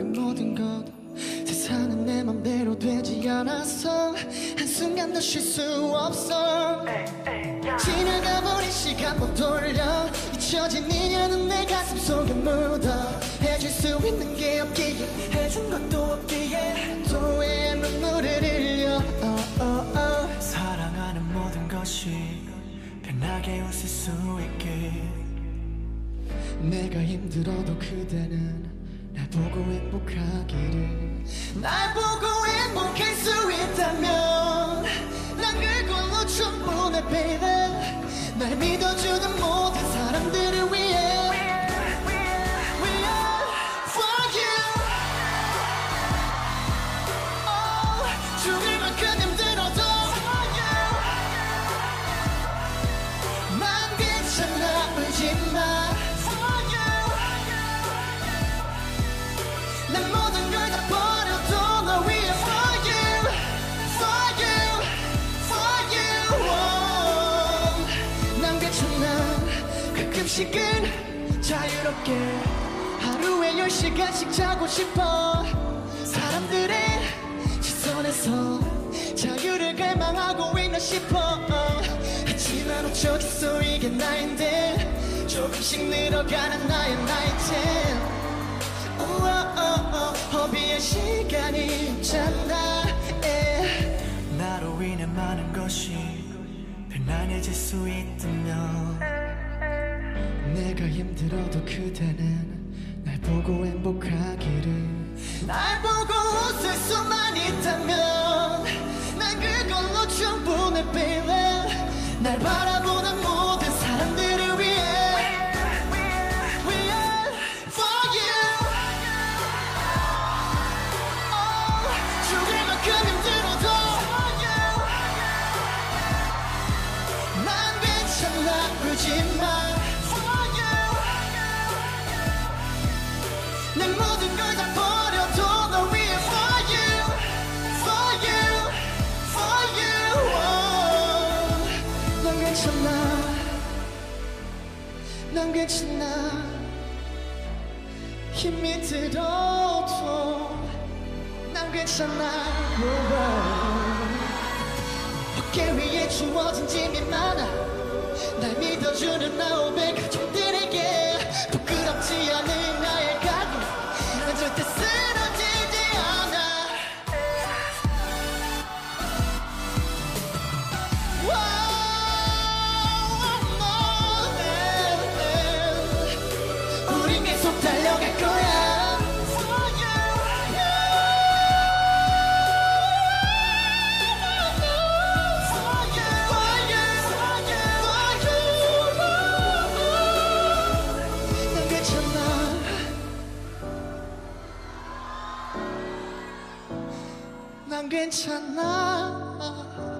그 모든 것 세상은 내 맘대로 되지 않아서 한순간도 쉴 수 없어. 지나가버린 시간 못 돌려 잊혀진 인연은 내 가슴 속에 묻어. 해줄 수 있는 게 없기에 해준 것도 없기에 또 왜 눈물을 흘려. 사랑하는 모든 것이 편하게 웃을 수 있게. 내가 힘들어도 그대는 날 보고 행복하기를. 날 보고 행복할 수 있다면 난 그걸로 충분해 baby. 날 믿어주는 모든 사람들을 위해 죽을 만큼 힘들어도 난 괜찮아 울지마. 난 모든 걸 다 버려도 널 위해 for you, for you, for you. 난 괜찮아. 가끔씩은 자유롭게 하루에 10시간씩 자고 싶어. 사람들의 시선에서 자유를 갈망하고 있나 싶어. 하지만 어쩌겠어 이게 나인데 조금씩 늘어가는 나의 나이템. 허비의 시간이 없잖아. 나로 인해 많은 것이 편안해질 수 있다면 내가 힘들어도 그대는 날 보고 행복하기를. 날 보고 웃을 수만 있다면 난 그걸로 충분해 baby. 날 바라보는 모든 사람들을 위해 죽을 만큼 힘들어도 난 괜찮아 울지마. 내 모든 걸 다 버려도 널 위해 for you, for you, for you. 난 괜찮아. 난 괜찮아. 힘이 들어도 난 괜찮아. 어깨 위에 주어진 짐이 많아. 날 믿어주는 나오백 가족들에게 부끄럽지 않은 나의 가슴. 난 절대 쓰러지지 않아. 우린 계속 달려갈 거야. 난 괜찮아.